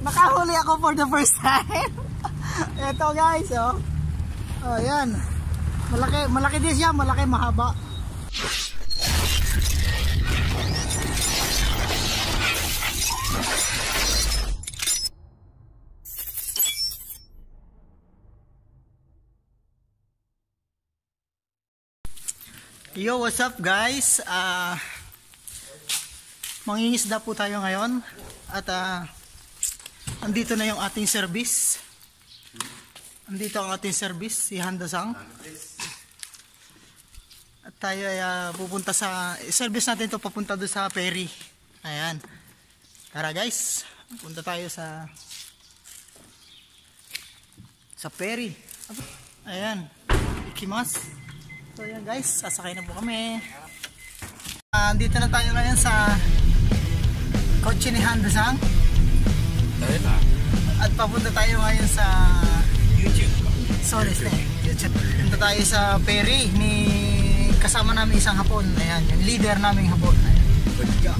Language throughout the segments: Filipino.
Nakahuli ako for the first time. Ito guys, oh. Oh, yan. Malaki din siya, malaki, mahaba. Yo, what's up guys? Mangingisda po tayo ngayon. At andito na yung ating service. Andito ang ating service, si Handasang. At tayo ay pupunta sa service natin to, papunta doon sa ferry. Ayan. Tara guys, punta tayo sa ferry. Ayan. Ikimas. So ayan guys, sasakay na po kami. Andito na tayo ngayon sa kotse ni Handasang. At papunta tayo ngayon sa YouTube. Sorry, YouTube. Punta tayo sa ferry ni kasama namin isang Hapon. Ayan, yung leader naming Hapon. Ayan. Good job.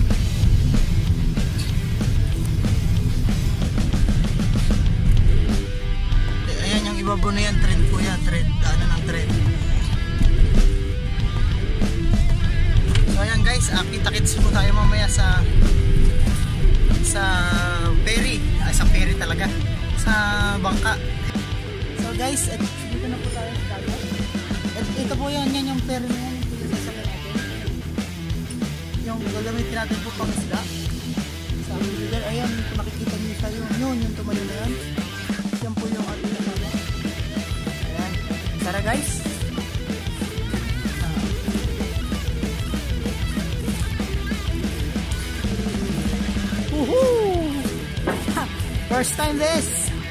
Ayan yung ibabo na yan, trend po yan. Trend, ano ng trend. So ayan guys, kita-kits po tayo mamaya sa ferry. Ay, sa ferry talaga. Sa bangka. So guys, dito na po tayo sa dagat. Ito po yan yung ferry na yan. Yung sasakyan natin. Yung gagamitin natin po pang isda. Sa leader, ayan, kung nakikita nyo siya yung tumayo na yan. Yan po yung ating kasama. Ayan. Tara guys. First time this.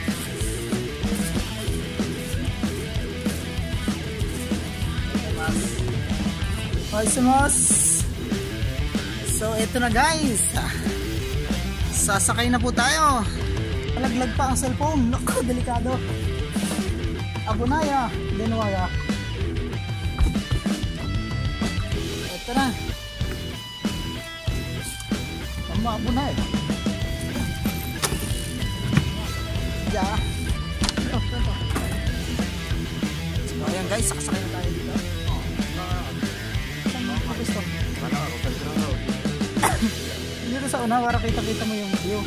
So ito na guys. Sasakay na po tayo. Malaglag pa ang cellphone. Naku, delikado. Abunaya, Denwaya. Ito na. Tama, Abunaya. Yeah. So ayan guys, sakasakay na tayo dito. Saan mo ako gusto? Dito sa una, para kita-kita mo yung view.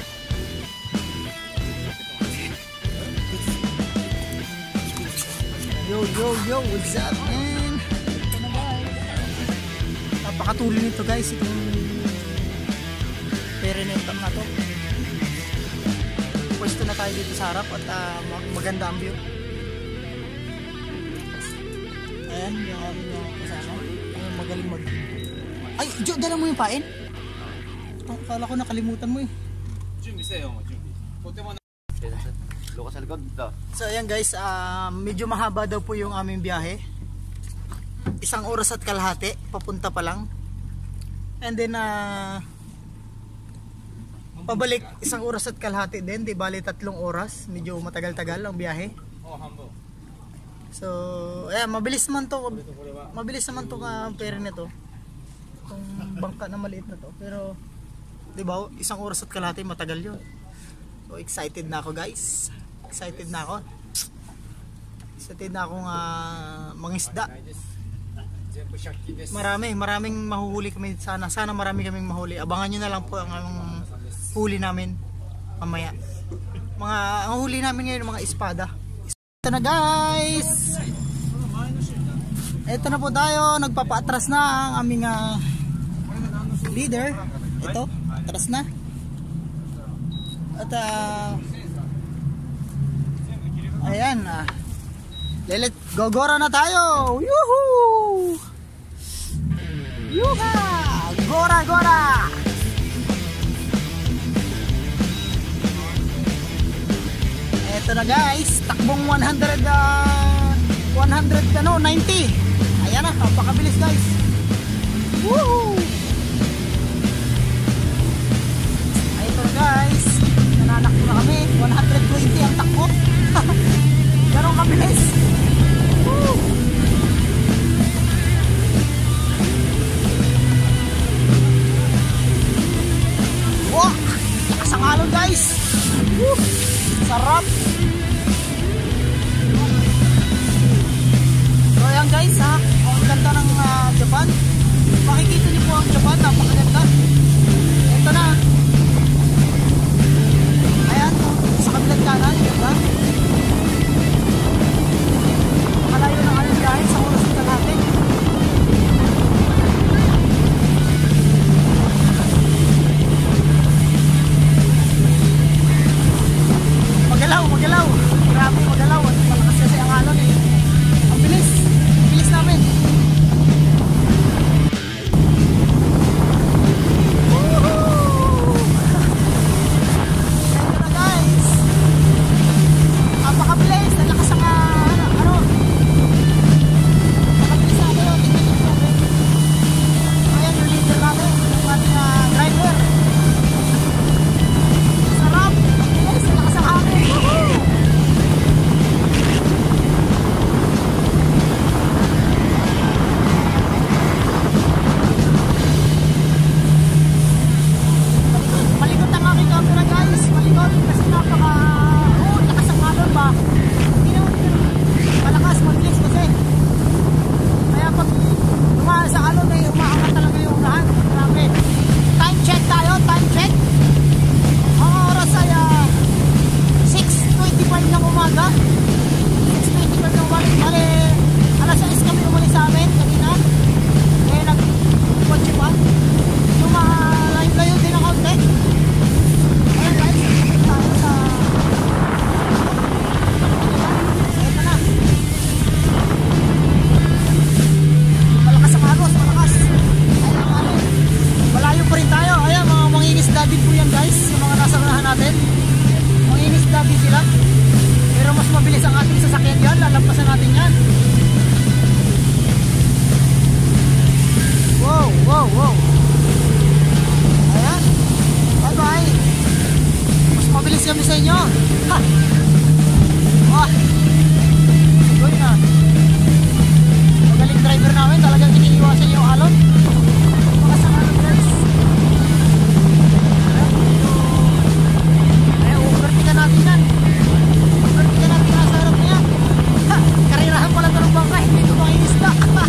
Yo, what's up man? Ito na guys. Napakatuloy nito guys, itong perenetang na to. Pwesto na tayo dito sa harap at maganda ang view. Ayan, yung aming kasama. Ayan, magaling mag... Ay, Jo, dala mo yung pain? Kala ko nakalimutan mo eh. So ayan guys, medyo mahaba daw po yung aming biyahe. 1 oras at kalahati, papunta pa lang. And then pabalik 1 oras at kalahati din, di bali 3 oras. Medyo matagal-tagal ang biyahe. So, ayan, mabilis naman to ferry nito. Itong bangka na maliit na to. Pero, di ba, 1 oras at kalahati, matagal yun. So, excited na ako guys. Excited na akong mangisda. Maraming mahuhuli kami sana. Sana marami kaming mahuli. Abangan nyo na lang po ang huli namin mamaya. Ang huli namin ngayon mga espada. Ito na guys. Ito na po tayo. Nagpapa-atras na ang aming leader. Ito, atras na. At ayan, let gogora na tayo. Yuhu! Yuha! Gora! Ito na guys, takbong 90. Ayan na, napakabilis guys. Woohoo! Ay, ito na guys, nananakbo na kami. 120 ang takbo. Ganun kabilis. Woo! Wow! Nakasangalon guys. Woo! Sarap. So ayan guys ha, ang ganda ng Japan. Makikita niyo po ang Japan, napakaganda. Ito na. Ayan, sa kabilang kanan, diba? Malayo na kami dahil sa oras na natin. Magalaw. Grabe magalaw. Malakas kasi ang alon eh. Ang bilis. Ang bilis namin. Woohoo! Ganda na guys. Napaka-bilis. Nalakas ang napaka-bilis na kayo. Tingnan nyo natin. Ayan yung leader natin. Yung ating driver. Sarap. Bilis. Nalakas ang hangin. Woohoo! Malikot ang aking camera guys. Malikot kasi lakas ang alon ba. Hindi naman malakas, mabilis kasi. Kaya pag dumaan sa alon ay umaangat talaga yung lahat. Grabe. Time check tayo, time check. Ang oras ay 6:25 ng umaga. 6:25 ng umaga. Bale, alas 6 kami umalis sa amin kanina. Kaya nag-kotse pa. Layo din ang konti. Ayan guys, tayo sa ito na. Malakas ang agos, malakas. Ayan ang alon. Malayo pa rin tayo. Ayan, mga mangingisda din po yan guys. Yung mga nasa unahan natin. Mangingisda din sila. Pero mas mabilis ang ating sasakyan yan. Lalampasan natin yan. Wow. Ayan. Bye-bye. Mas mabilis kami sa inyo. Ha! Wah! Good na. Magaling driver namin. Talagang iniiwasan yung alon. Makasang alon guys. Ayan, overtikan natin yan. Overtikan natin na sa harap niya. Ha! Karirahan pala ito ng bangka. Hindi ito mangingisda.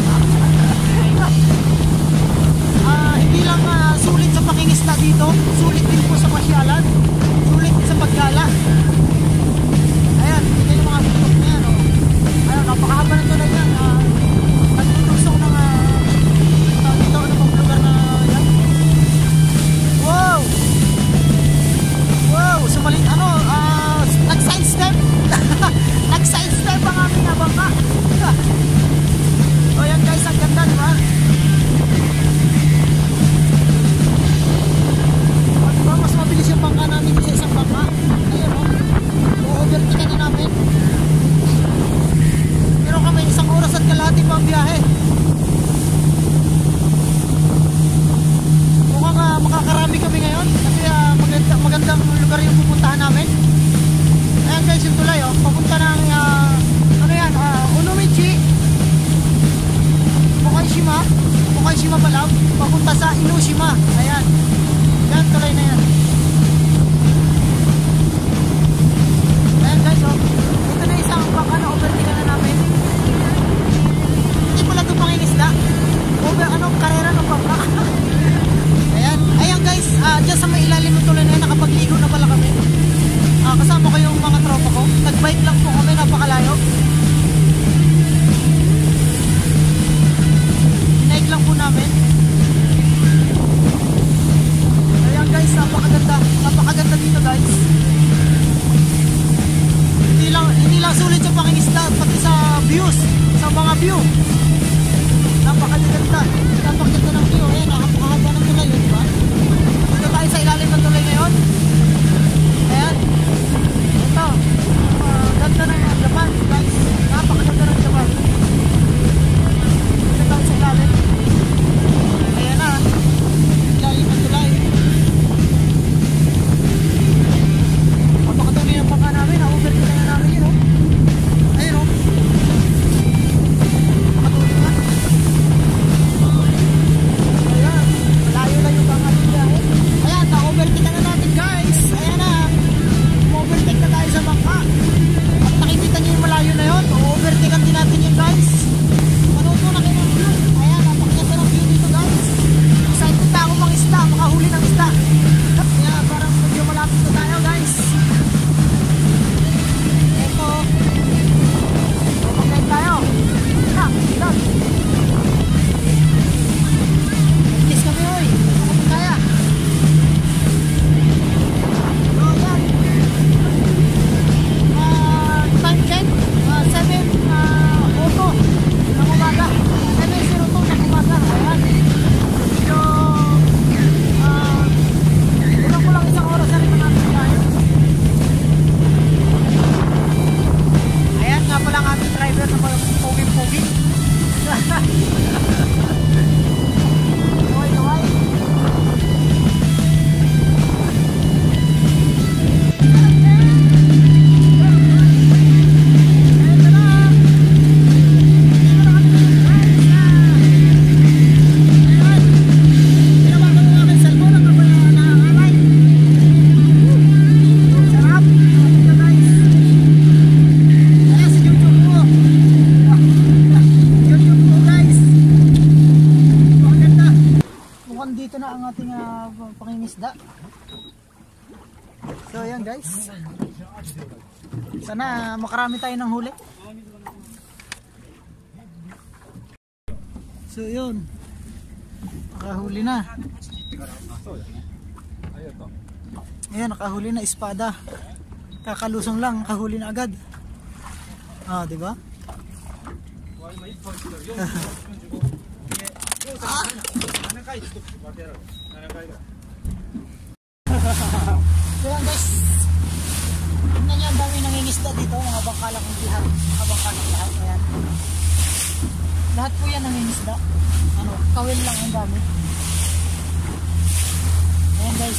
Hindi lang sulit sa pangingisda dito, sulit din po sa pasyalan, sulit sa paggala. Ayan, ito yung mga bitok na yan. Ayan, napakahaba ng tulad yan. Nagtutusok ng dito ng mga lugar na yan. Wow! Sumalit, nag-sidestep. Nag-sidestep ang aming bangka. So yan guys, ang ganda, diba? Mas mabilis yung bangka namin sa isang bangka. Ayun overtikan na namin. Pero kami isang oras at kalahati pa ang biyahe. Mukhang makakarami kami ngayon kasi magandang lugar yung pupuntahan namin. Ayan guys yung tulay papunta ng Unomichi, Mokaishima pala, papunta sa Inoshima. Ayan. Yan, tulay na yan. Ayan guys, ito na isang bangka na overtikan na namin. Hindi pala ito pangingisda. Karera ng bangka. Ayan guys, dyan sa may ilalim ng tulay na yan, nakapagligo na pala kami. Kasama ko yung mga tropa ko. Nag-bike lang po kami, napakalayo. Hinaik lang po namin. Ayan guys, napakaganda dito guys. Hindi lang sulit sa pangingisda, pati sa views, sa mga view. Napakaganda ng view. Ayan, napakahaba ng tulay, diba? Dito tayo sa ilalim ng tulay ngayon. Ayan. Ito, ganda ng Japan guys. Napakaganda ng Japan. Dito tayo sa ilalim. Ayan na, ilalim ng tulay. Napakadami ng bangka namin. Na-overtikan na namin yun. Ayun Sana makarami tayo ng huli. So yun, nakahuli na. Ayan, nakahuli na espada. Kakalusong lang, nakahuli na agad. Ah, di ba? So yan guys, tingnan nyo ang dami nangingisda dito, mga bangkalang lahat, mga bangkalang lahat. Ayan. Lahat po yan nangingisda. Ano, kawil lang ang dami. Ayan guys,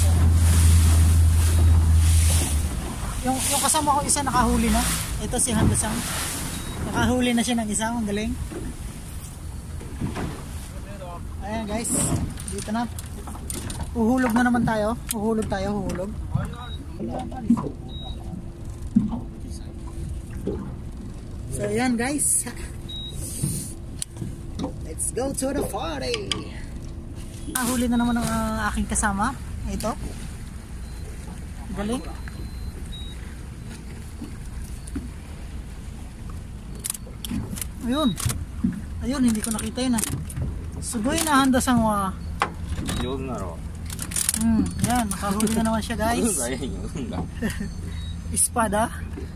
yung kasama ko isa nakahuli na. Ito si Handasang. Nakahuli na siya ng isa, ang galing. Ayan guys, dito na. Uhulog na naman tayo. Uhulog tayo, uhulog. So ayan guys, let's go to the party. Huli na naman ang aking kasama. Ito, galing. Ayun, ayun, hindi ko nakita yun. Sugoy na Handasang wa. Yan, nakahuli na naman siya guys. Espada.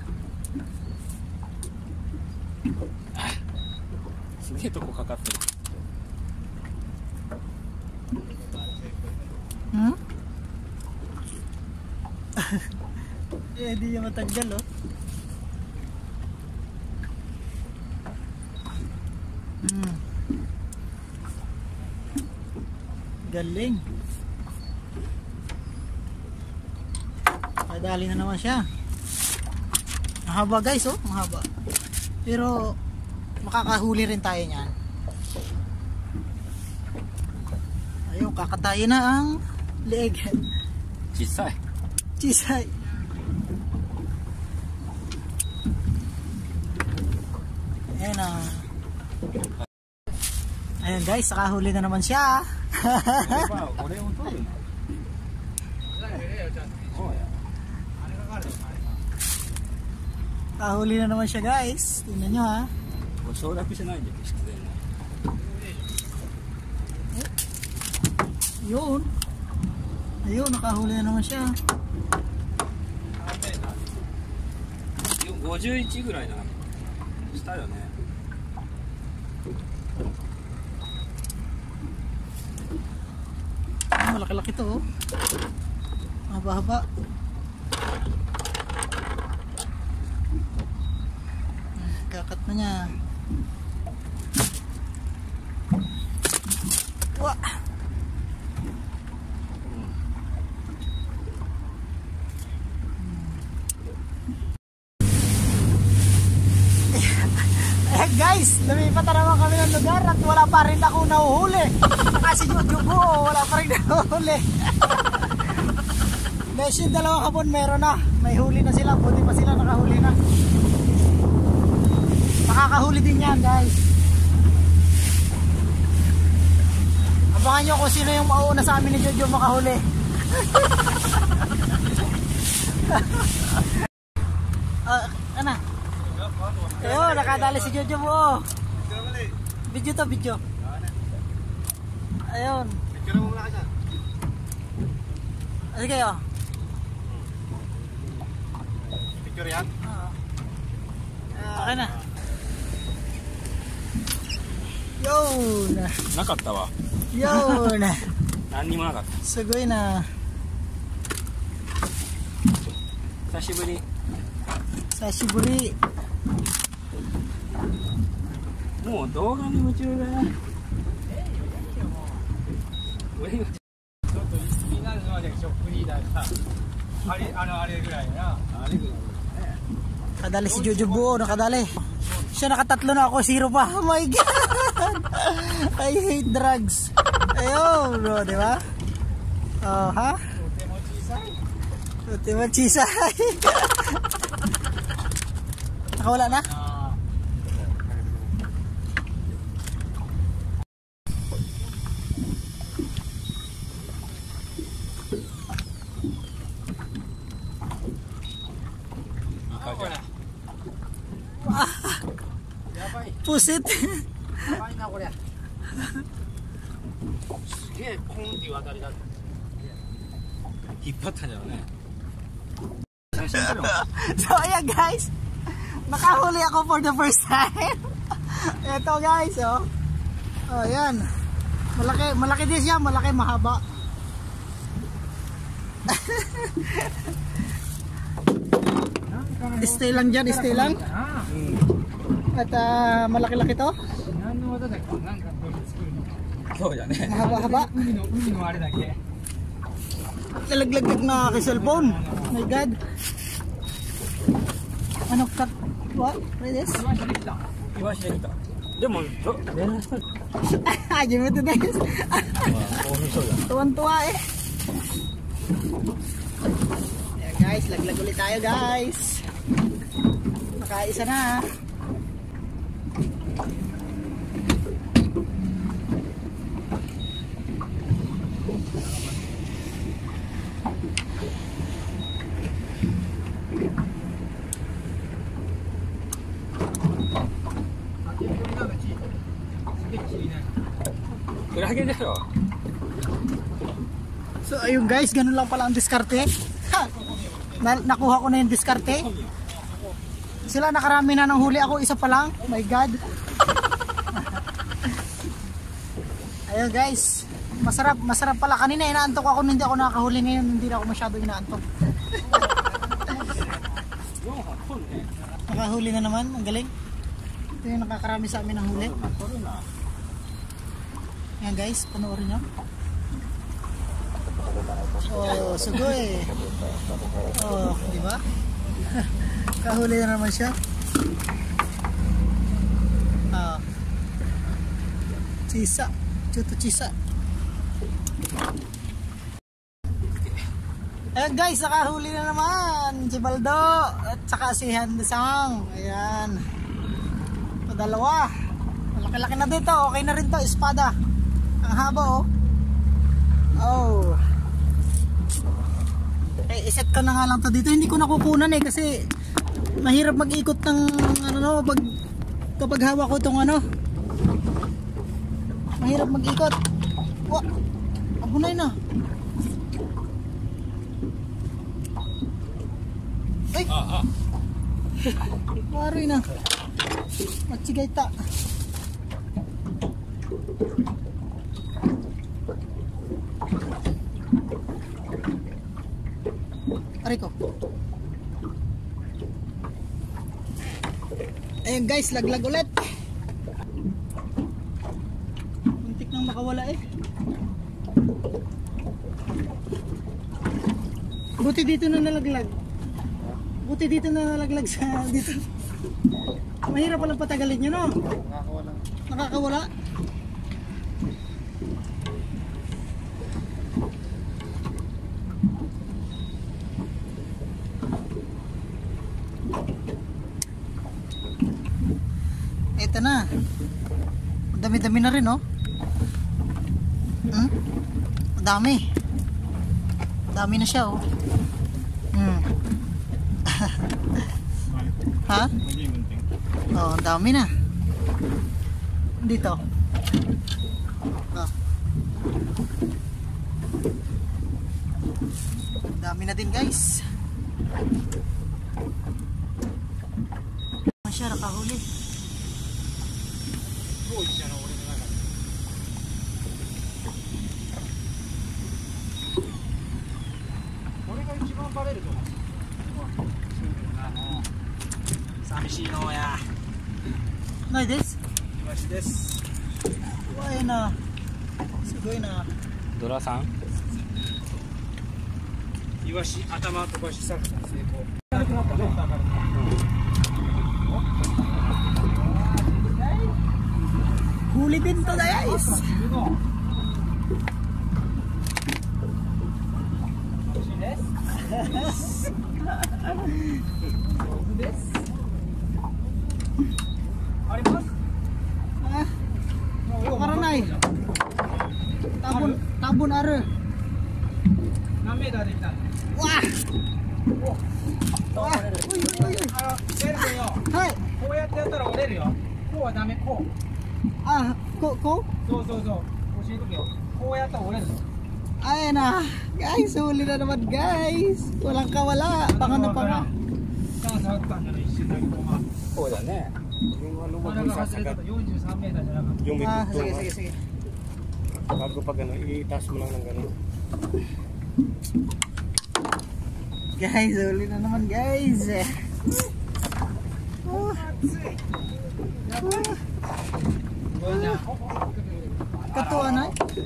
Eh, di niya matanggal oh. Galing. Madali na naman siya. Mahaba guys oh, mahaba. Pero makakahuli rin tayo niyan. Ayun, kakatayin na ang leeg. Chisay. Chisay. Ayan na. Ayan guys, nakahuli na naman siya. Nakahuli na naman siya guys. Tingnan nyo ha. Ayun. Ayun, nakahuli na naman siya. 51ぐらいなしたよね。 Malaki-laki to oh. Haba-haba. Kakat na niya. Wah. Guys, lumipat na naman kami ng lugar at wala pa rin ako nahuhuli. Kasi yung jugo, wala pa rin nahuhuli. Dahil yung dalawang hapon meron na. May huli na sila, buti pa sila nakahuli na. Makakahuli din yan guys. Abangan nyo kung sino yung mauuna sa amin ni Jojo makahuli. Ano? Ayun, nakadali si Jojo mo. Video to, video. Ayun. Picture mo muna ka dyan. Sige oh. Picture yan? Oo. Okay na. Yun. Nakatta wa. Yun. 何にもなかった。 すごいな。 久しぶり。 久しぶり。 もう動画に夢中だね。俺がちょっと気になるのはね、ショップリーダーがあれぐらいな。あれぐらい。 Nakadali si Jojo buo, nakadali. Siya nakatatlo na ako, zero pa. Oh my God! I hate drugs. Ayun bro, di ba? Oh, ha? Tuti mo chisay. Nakawala na? これ。やばい。 Pusit. やばいなこれ。すげえコンっていう当たりだ。引っ張ったんだよね。 So ayan guys, nakahuli ako for the first time. Ito guys, oh. Oh, ayan. Malaki din siya, malaki, mahaba. Stay lang dyan, stay lang. At malaki-laki to. Mahaba-haba. Lalaglag na aking cellphone. My God. Ano cut? What? What is this? イワシできた。でも連絡した。 Gimana guys? Tuwan-tuwa eh. Ayan guys, laglag ulit tayo guys. Nakaisa na. So ayun guys, ganun lang pala ang diskarte. Nakuha ko na yung diskarte. Sila nakarami na ng huli, ako isa pa lang. My God. Ayun guys, masarap pala. Kanina inaantok ako, hindi ako nakahuli. Ngayon hindi na ako masyado inaantok. Nakahuli na naman, ang galing. Ito yung nakakarami sa amin ng huli. Yan guys, panoorin nyo. Oh, sugoy. Oh, di ba? Kahuli na naman siya. Ah. Chisa, chuto chisa. Ayan guys, nakahuli na naman si Baldo at saka si Handesang. Ayan. Dalawa. Malaki-laki na dito. Okay na rin to, espada. Ang haba oh. Oh. Eh, iset ko na nga lang to dito. Hindi ko nakukunan eh kasi mahirap mag-ikot ng ano kapag hawak ko tong ano. Mahirap mag-ikot. Wah. Abunay na. Ay. Wari na. Machigay ta. Aray ko. Ayun guys, laglag ulit. Muntik nang makawala eh. Buti dito na nalaglag. Buti dito na nalaglag sa dito. Mahirap palang patagalin nyo, no? Nakakawala. Nakakawala? Ito na. Dami-dami na rin, no? Dami. Dami na siya, oh. Ha? Oh, dami na. Dito. Oh. Dami na din, guys. Masya, nakahuli. Nay des? Iwashi desu. Why na? Sugoi na. ドラさん。イワシ頭飛ばし作戦成功。 Huli din to, guys. Karanay. Tabun are. 何メーターできたの？ Wah. Wah. Uy. はい。 こうやってやったら折れるよ。こうはダメ、こう。 Ah, ko? そうそうそう。教えとくよ。こうやったら折れるの。 Ayan na. Guys, huli na naman guys. Walang kawala. Panga na panga. チャンスあったんだね、一瞬だけど、まあ。 そうだね。 まだ外れたと43メーターじゃなかった。 Yung may Ah, bugtong, sige, sige, sige. bago pag ano, itaas mo lang ng gano'n. Guys, huli na naman guys. Oh. Katuwa na.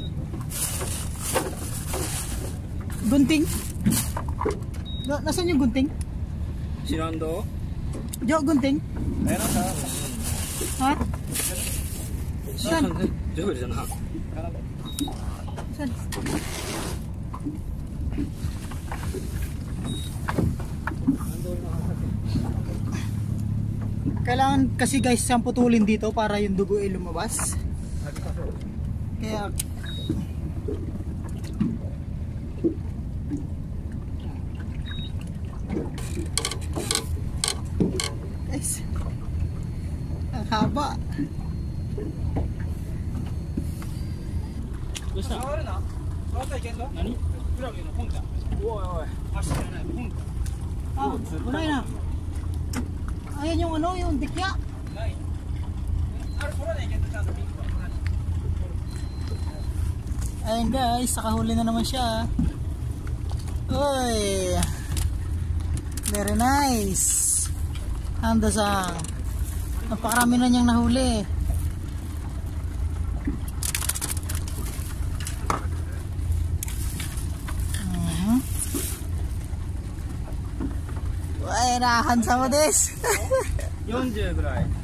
Gunting. Nasaan yung gunting? Sinando? Jo, gunting. Meron sa. Ha? Saan? Diyo dyan ha. Saan? Kailangan kasi guys siyang putulin dito para yung dugo ay lumabas. Kaya guys, ang haba. どうした触るな。触ったらいけんぞ。 何クラブの本体。 おいおい。 足じゃない、本体。 Ah, unay na. Ayan yung ano, yung dikya. ない。あれ取らないけんぞ、ちゃんとピンクは。 Ayan guys, nakahuli na naman siya. Uy, very nice. Handa-sang. Napakarami na niyang nahuli. Uy, nakahansa mo des. 40ぐらい。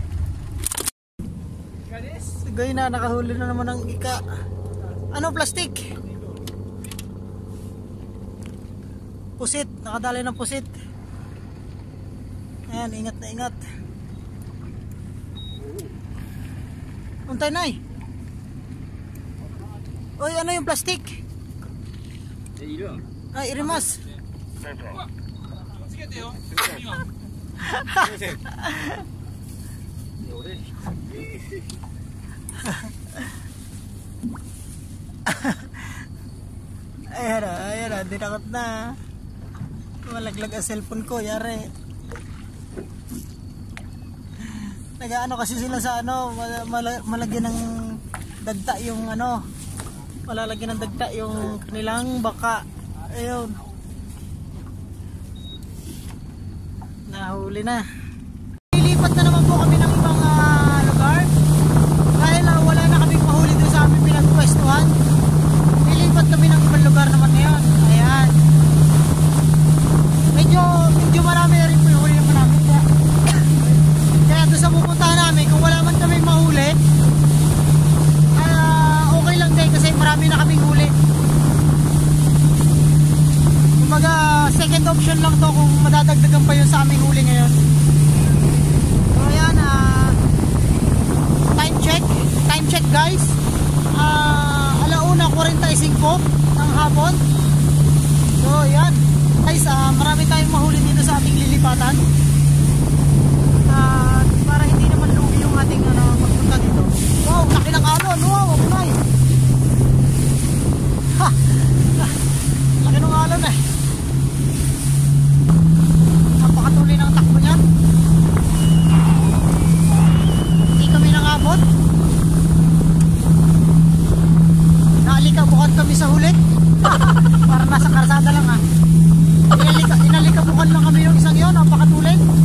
Sigay na, nakahuli na naman ng ika. Ano, plastic? Pusit, nakadali ng pusit. Ayan, ingat na ingat. Untay na eh. Uy, ano yung plastic? いるん Ay, irimas. つけてよ。 俺 ayan na, dinakot na. Malaglag ang cellphone ko, yari. Nag-ano kasi sila sa ano, malagyan ng dagta yung ano, malalagyan ng dagta yung kanilang baka. Ayun. Nahuli na. Lilipat na naman po kami ng ibang lugar. Dahil wala na kaming mahuli doon sa aming pinagpwestuhan. Lilipat kami ng ibang lugar naman ngayon. Ayan. Medyo marami na rin po yung huli naman namin. Kaya doon sa pupuntahan namin, kung wala man kami mahuli, okay lang din kasi marami na kaming huli. Kumbaga, second option lang to kung madadagdagan pa yun sa aming huli ngayon. So ayan, time check guys. 1:45 ng hapon. So ayan guys, marami tayong mahuli dito sa ating lilipatan. Para hindi naman lugi yung ating pagpunta dito. Wow, laki ng alon. Wow, okay. Ha! Laki ng alon eh. Napakatuloy ng takbo niya. Hindi kami nangabot. Nalikabukan kami sa huli. Para nasa karsada lang ha. Inalikabukan lang kami yung isang yun. Napakatuloy.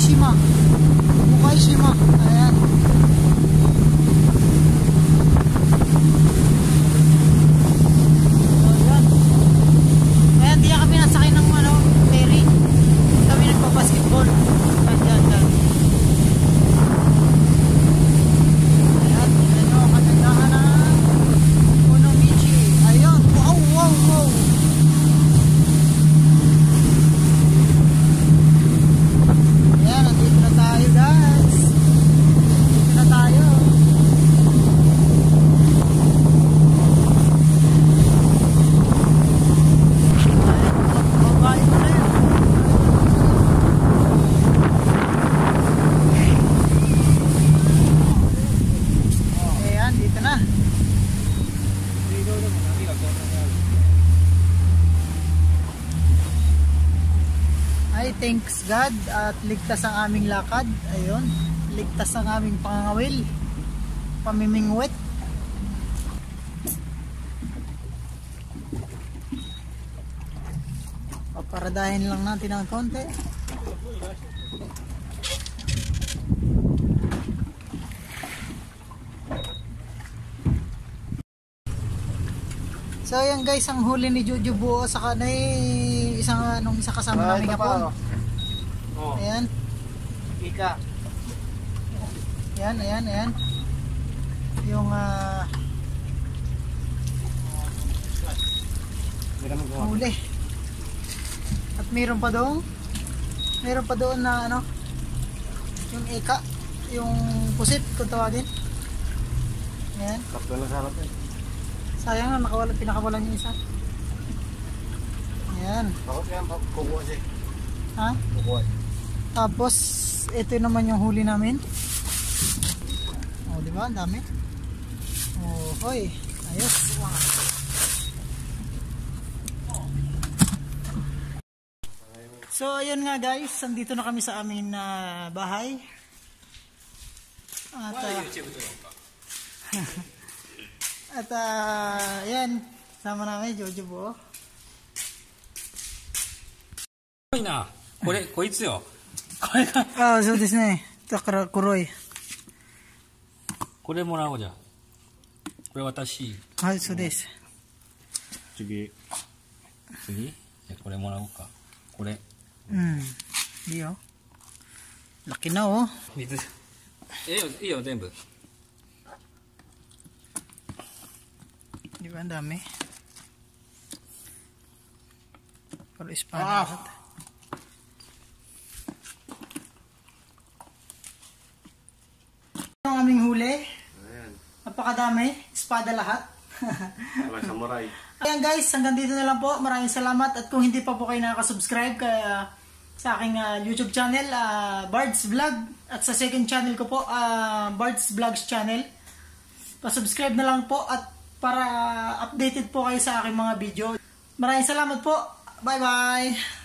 Shima. Bukay Shima. Ayan. So, yan. Ayan, di kami nasakay ng ferry. Kami nagpa-basketball. Yan. Ayan, yan o, kagandahan ng Onomichi. Ayan, wow. Ayan, nandito na tayo guys. Nandito na tayo. Babae mo na yun. Ayan, dito na. Ay, thanks God at ligtas ang aming lakad. Ayun, ligtas ang aming pangangawil. Pamimingwit. Paparadahin lang natin ng konti. So ayan guys, ang huli ni Jojo Buo sa kanay isang kasama namin kapon. Oh, Ayan. ika. Ayan. Yung huli. At meron pa doon na yung ika, yung pusit kung tawagin. Ayan. Kapto na sarap eh. Sayang na pinakawalan yung isa. Ayan. Bakit yan? Kukuha siya. Ha? Kukuha. Tapos ito naman yung huli namin. Oh, di ba? Ang dami. Oh, hoy. Ayos. So, ayun nga guys. Nandito na kami sa aming bahay. At ayan. Sama namin Jojo Buo. いな。こいつよ。 ああ、そうですね。だから黒い。 これもらおうじゃん。これ私。 はい、そうです。 次。 次じゃあこれもらおうか。これ。 うん。いいよ。Laki na oh. 水。いいよ、全部。 Di ba ang dami? Pero espada lahat. Ang aming huli. Ayan. Napakadami. Espada lahat. Wala samurai. Ayan guys, hanggang dito na lang po. Maraming salamat. At kung hindi pa po kayo nakaka-subscribe sa aking YouTube channel, Bards Vlog. At sa second channel ko po, Bards Vlogs channel. Pa-subscribe na lang po at para updated po kayo sa aking mga video. Maraming salamat po. Bye bye!